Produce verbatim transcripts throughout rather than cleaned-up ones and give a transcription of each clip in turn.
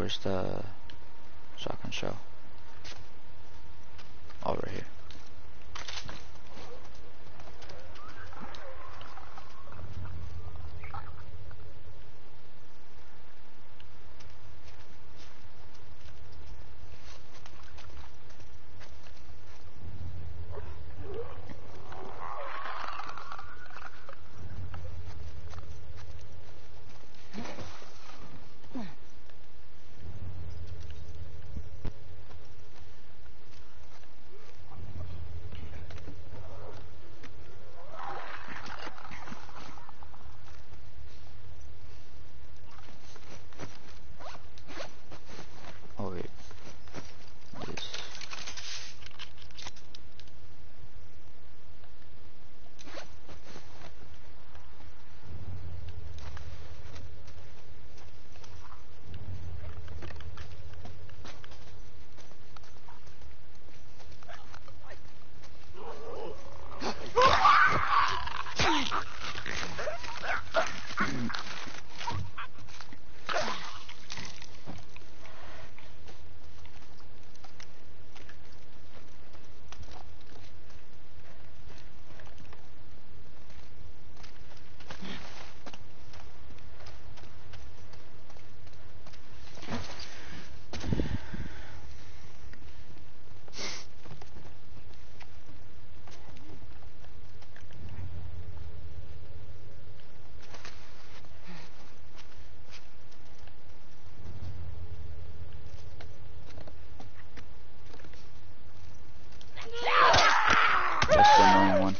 Where's the shotgun shell? Oh, right here. Oh wait, this. That's the annoying one.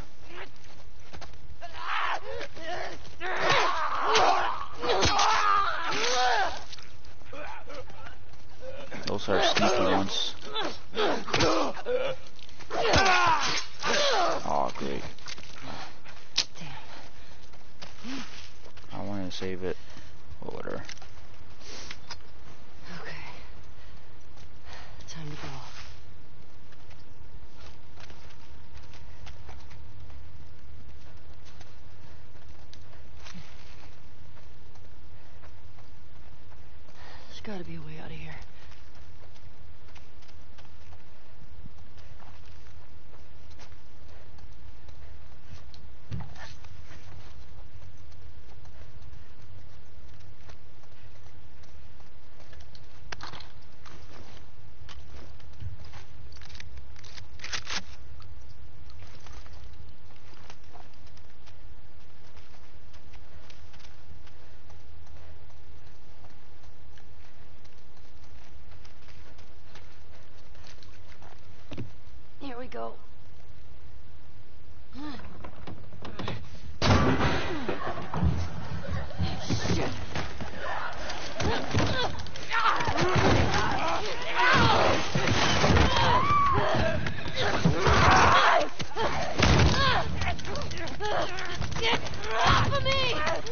Those are sneaky ones. Oh, great. I wanted to save it. Or whatever. Okay. Time to go. There's gotta be a way out of here. Here we go. Shit. Get off of me!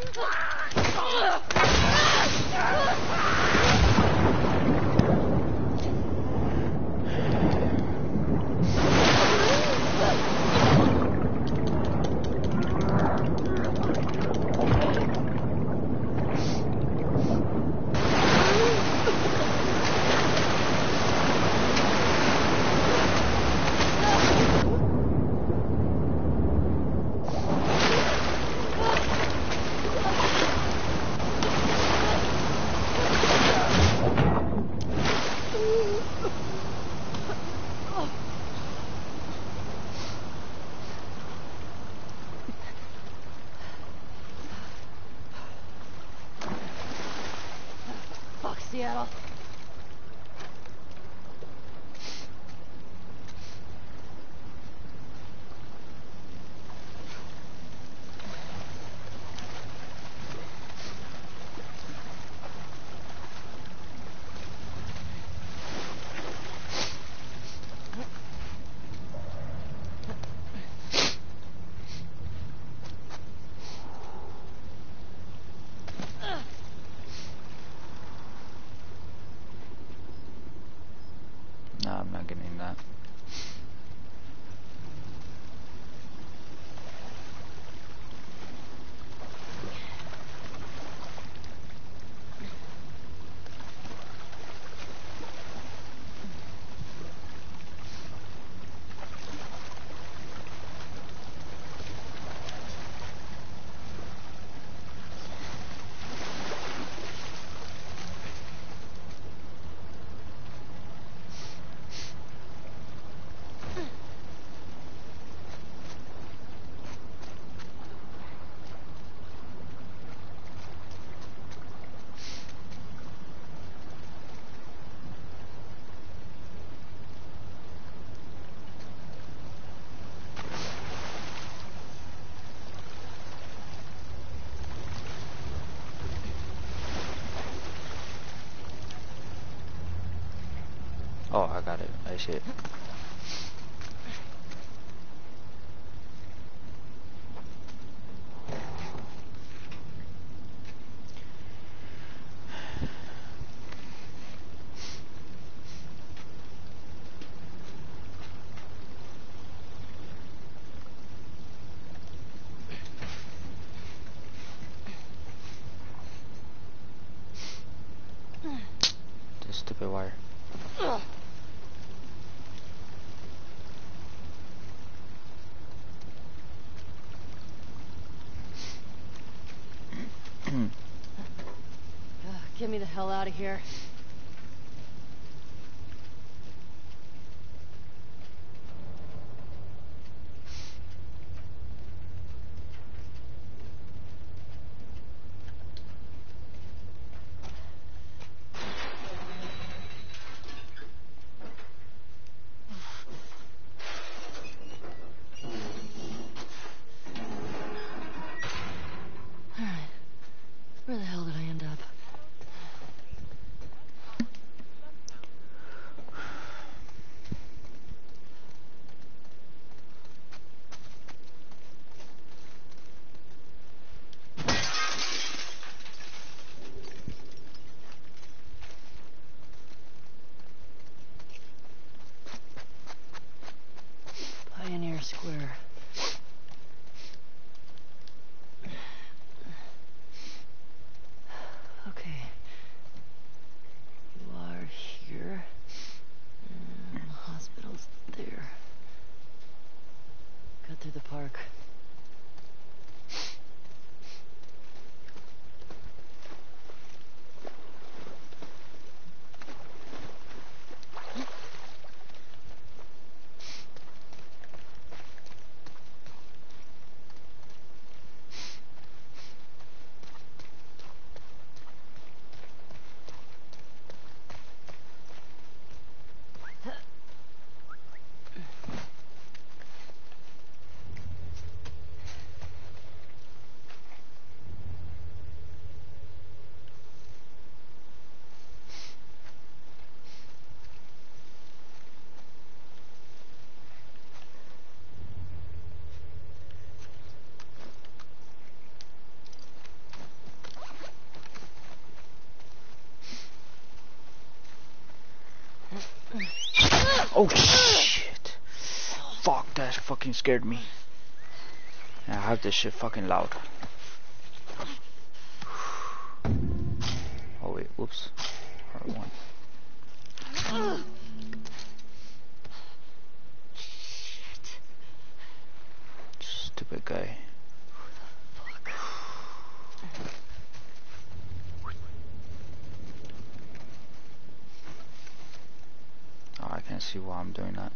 Fuck Seattle. Oh, I got it. I see it. This stupid wire. Get me the hell out of here. Alright. Where the hell did I end up? Pioneer Square. Okay. You are here. And the hospital's there. Cut through the park. Oh shit! Fuck, that fucking scared me. I have this shit fucking loud. Oh wait, whoops. R one. Stupid guy. Oh, I can't see why I'm doing that.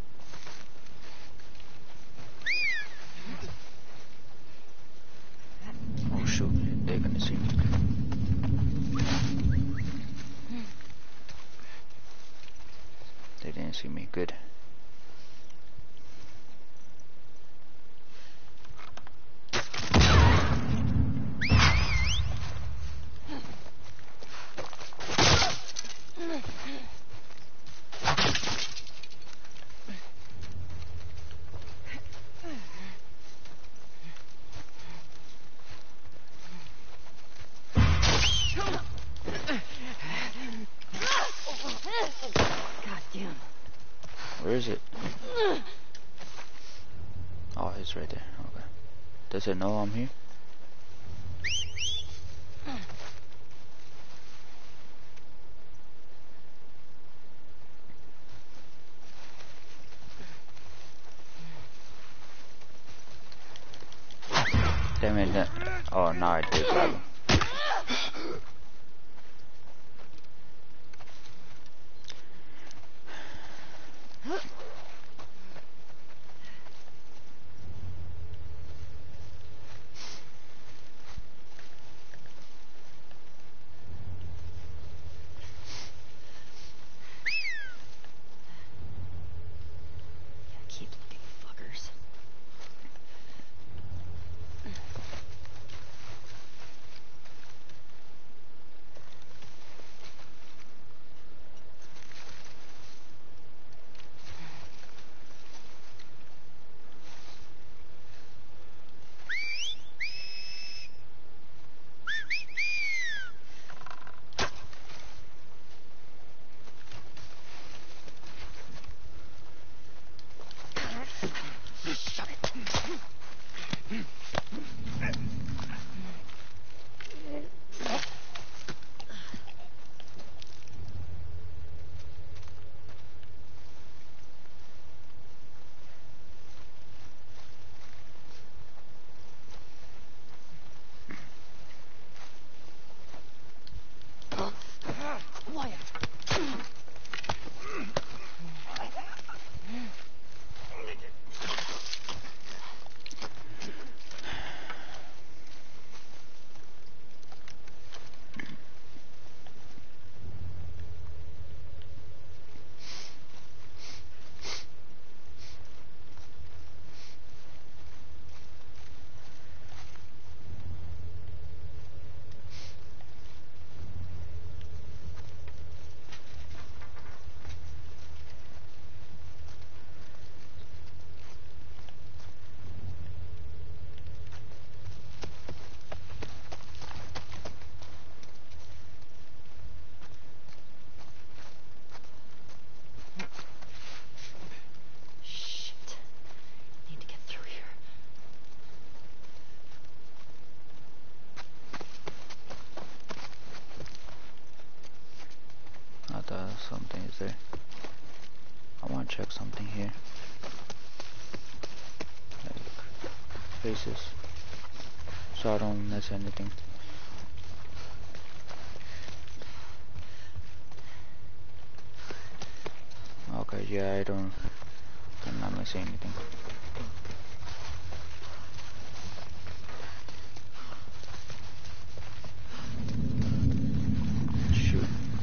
Oh shoot, they're gonna see me. They didn't see me, good. God damn. Where is it? Oh, it's right there. Okay. Does it know I'm here? Damn it. That, oh, now I did grab him. Keep looking, fuckers. is there? I want to check something here. Like faces. So I don't miss anything. Okay, yeah, I don't, I'm not missing anything. Shoot.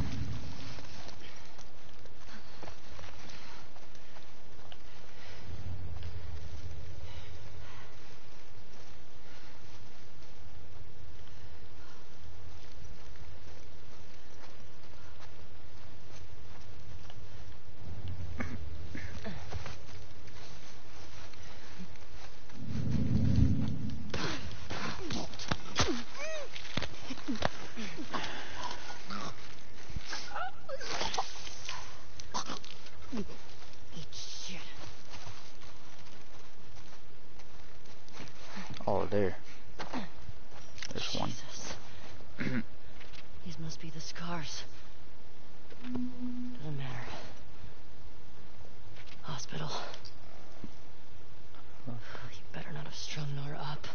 Oh, there. There's one. These must be the scars. Doesn't matter. Hospital. You better not have strung Nora up.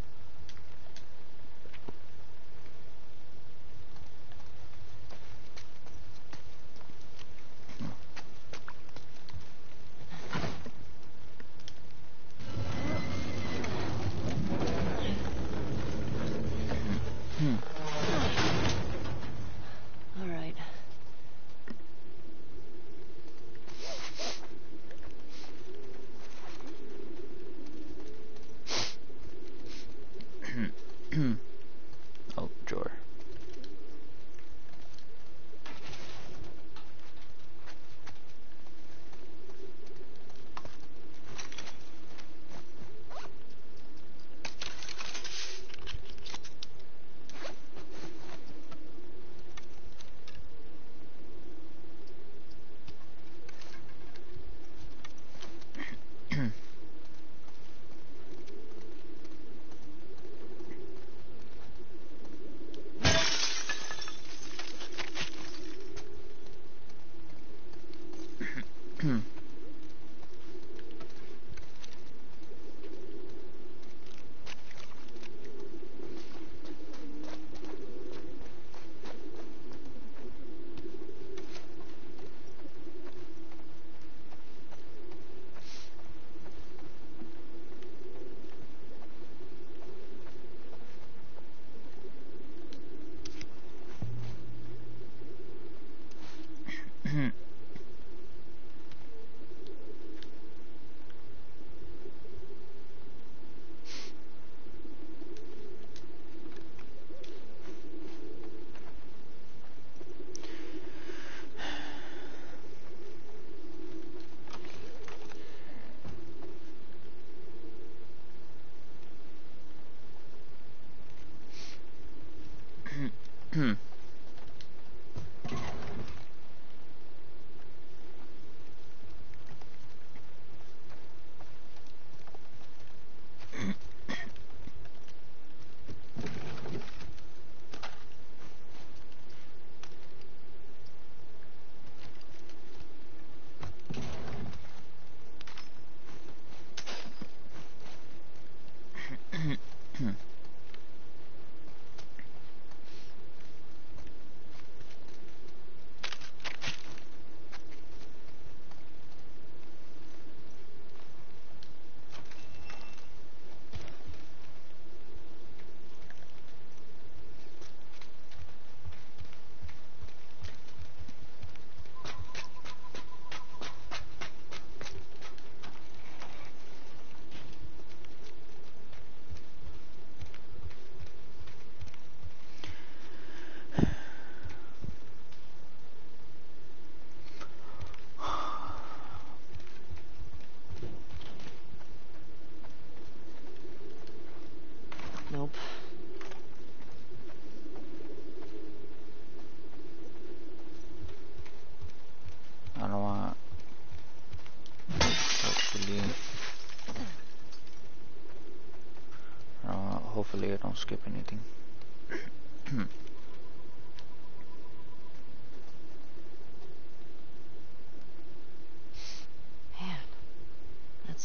Hmm. All right. Oh, drawer. Hmm. Nope. I don't want. Hopefully, I don't want, hopefully I don't skip anything.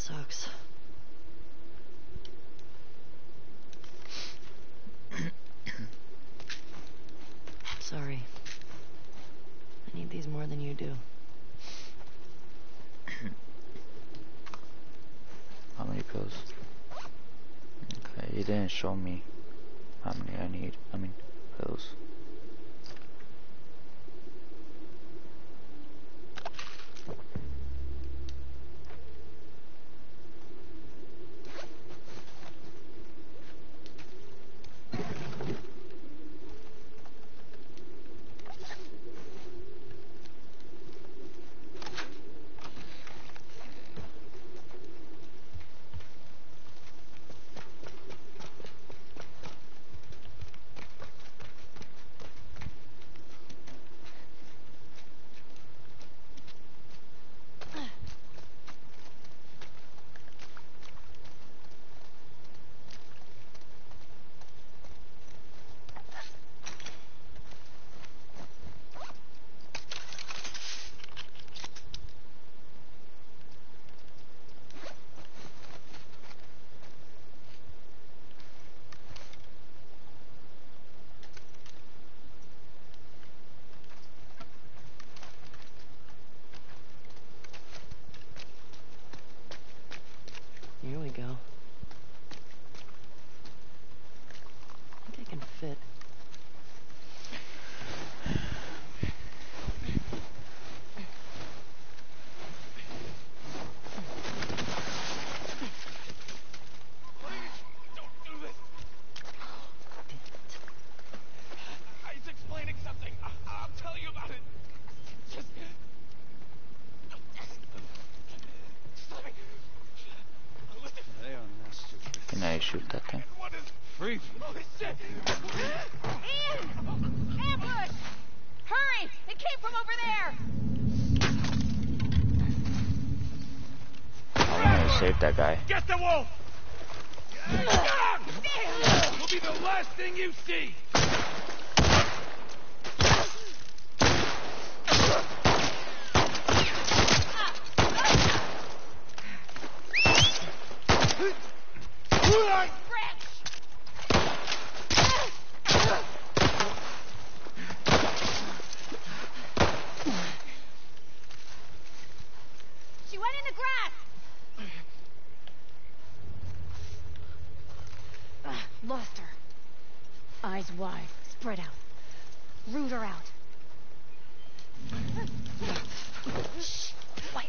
sucks. Sorry. I need these more than you do. How many pills? Okay, he didn't show me how many I need. I mean, pills. Here we go. I think I can fit. Can I shoot that thing? Free. Ian! Ambush! Hurry! It came from over there! I want to save that guy. Get the wolf! Will be the last thing you see! She went in the grass! Ah, lost her. Eyes wide, spread out. Root her out. Shh, quiet.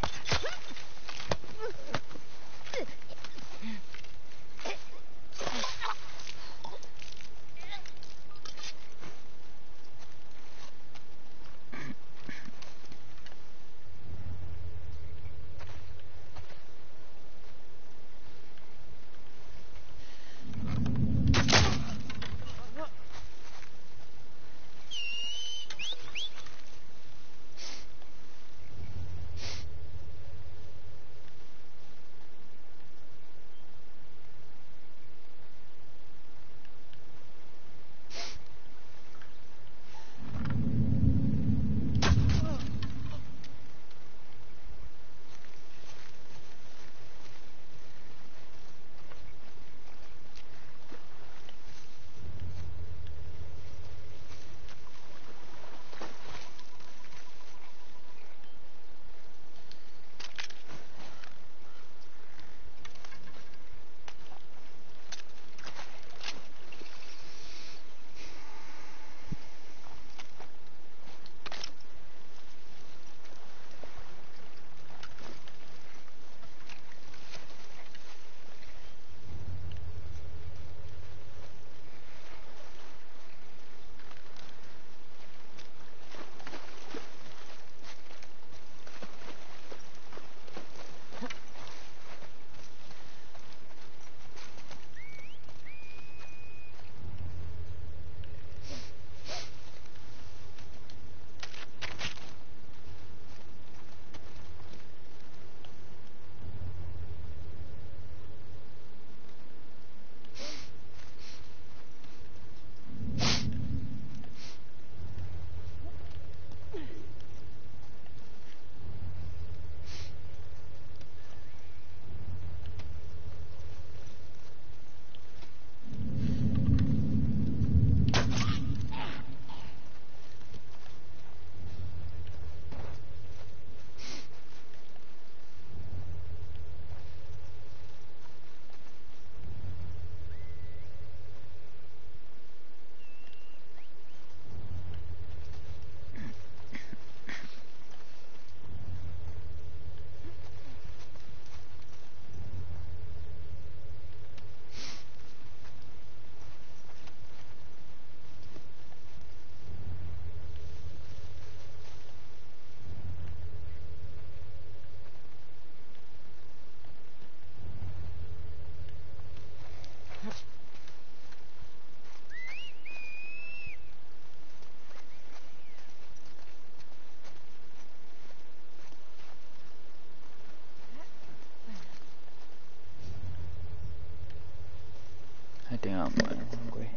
I'm going hungry.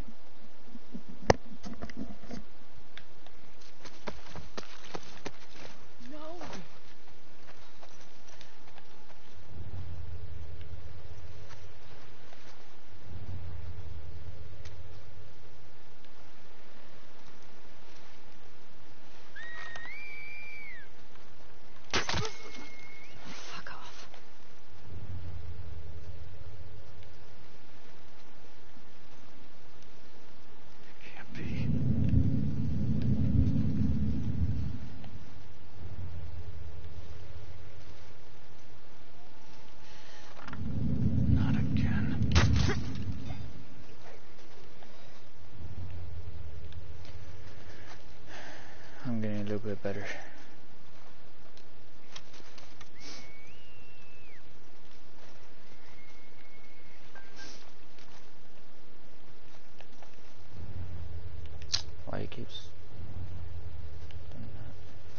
No. Fuck off. Can't be. Not again. I'm getting a little bit better. Why he keeps doing that?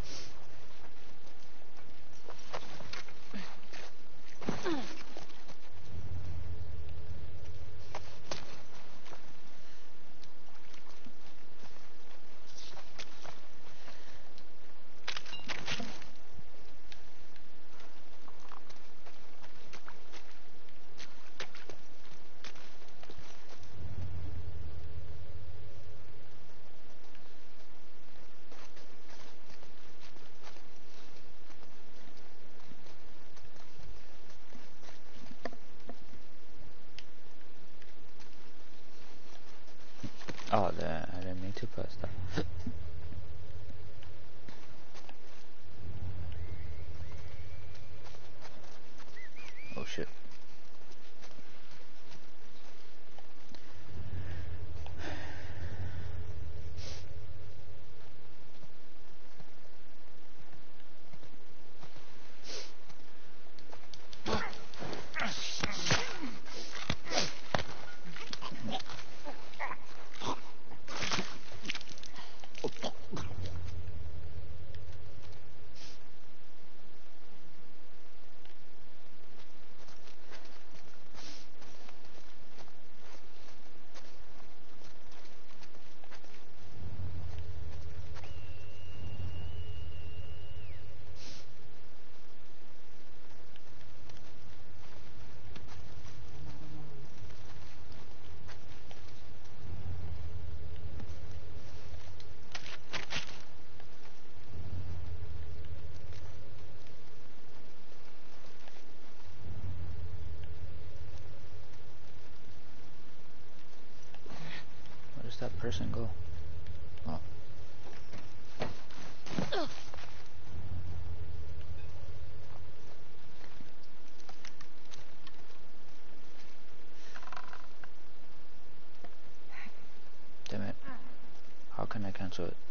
Oh, that I didn't mean to press that. Oh shit. Where does that person go? Oh. Damn it. How can I cancel it?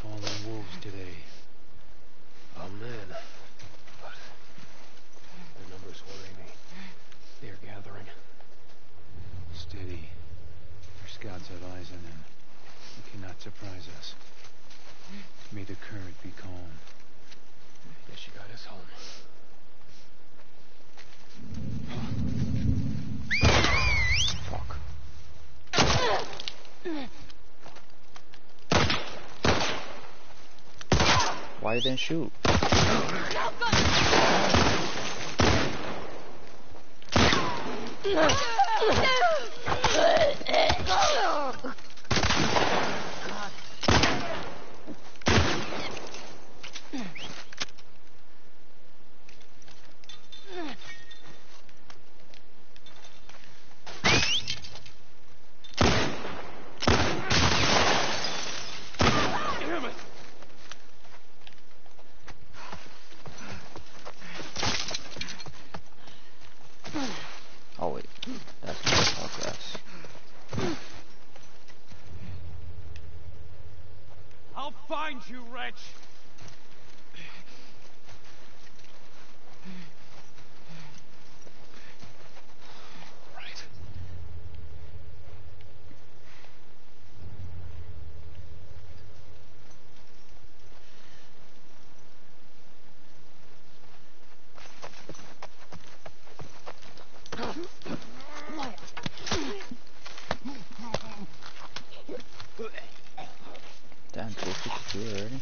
fallen wolves today. Amen. But the numbers worry me. They're gathering. Steady. Our scouts have eyes on them. They cannot surprise us. May the current be calm. Yes, she got us home. Fuck. Why didn't shoot? Oh wait, that's my podcast. I'll find you, wretch! Right. Damn, two fifty-two already.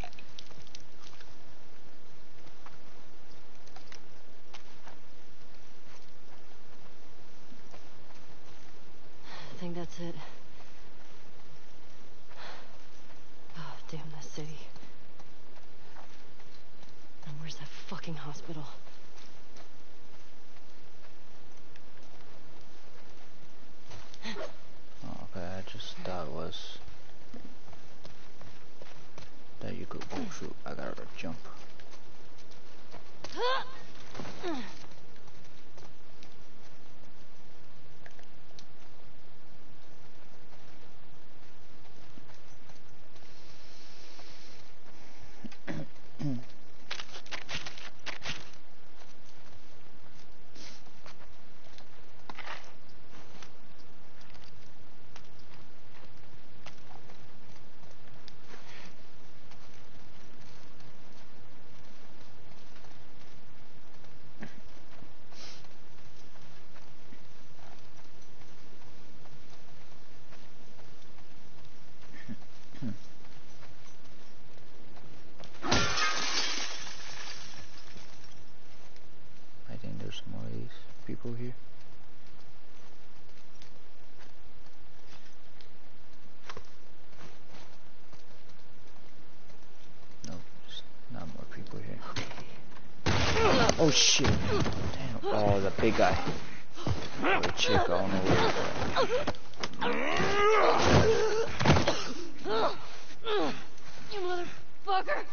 I think that's it. Oh, damn that city. And where's that fucking hospital? Oh, okay, I just thought it was that you could. Oh shoot, I gotta jump. I think there's more of these people here. No, there's not more people here. Oh shit! Damn! Oh, the big guy. The chick, I don't know where You motherfucker!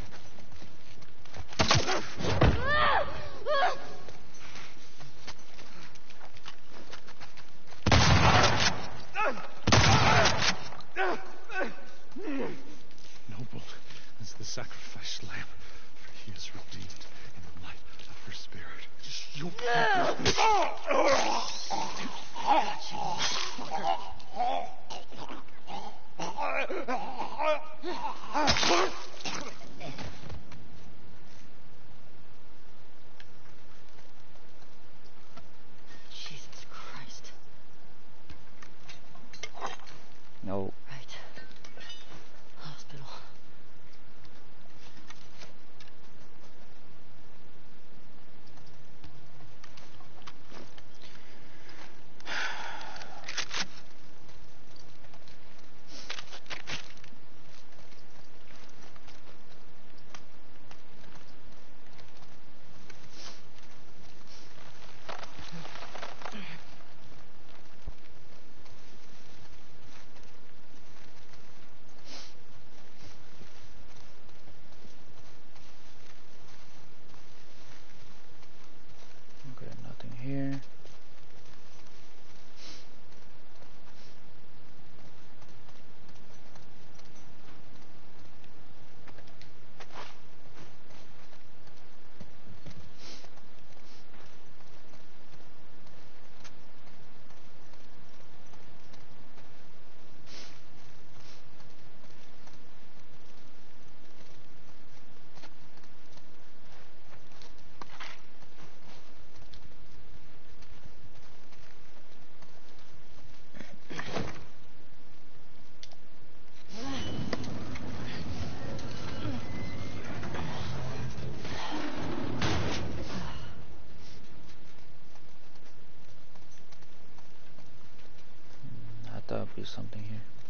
Noble is the sacrificed lamb, for he is redeemed in the light of her spirit. You Jesus Christ. No. Right. Hospital. do something here.